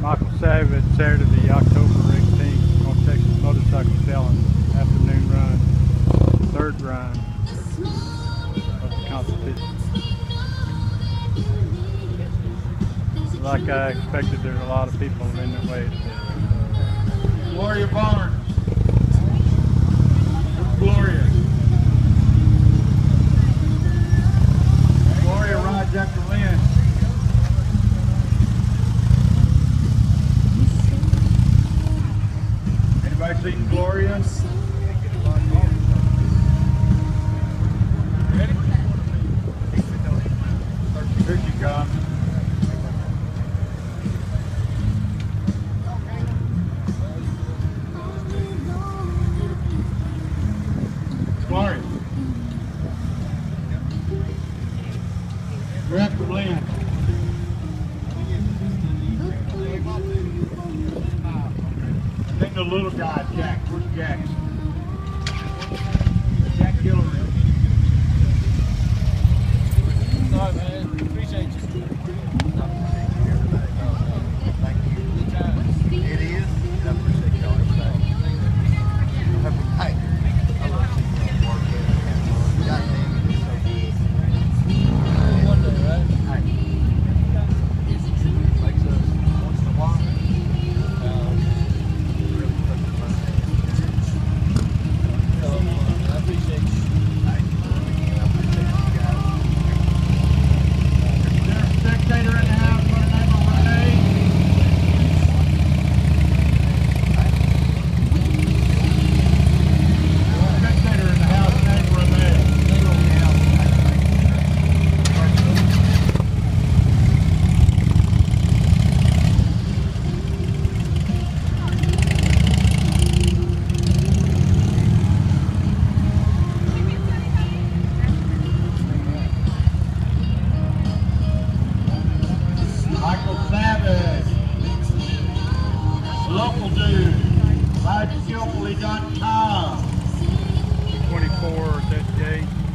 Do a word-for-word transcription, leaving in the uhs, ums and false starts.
Michael Savage, Saturday, October eighteenth, North Texas Motorcycle Challenge, afternoon run, third run of the competition. Like I expected, there's a lot of people in the way today. Gloria Barnes. Gloria. Gloria rides after Lynn. Anybody seen Gloria? Ready? Here she comes. Gloria. You're after Lynn. I think the little guy, Jack. Where's Jack? Jack Hillary. Sorry, man. Appreciate you. Thank you. Good times. It is. I appreciate y'all. Hey, I love seeing y'all work. God damn it, it's so good. One day, right? Hey. Makes us once in a while. I appreciate you. Hey, I appreciate you guys. There's a spectator in the house by the name of Renee. Spectator in the house named Renee. Michael Savage, local dude, ride skillfully dot com. twenty-four at that gate.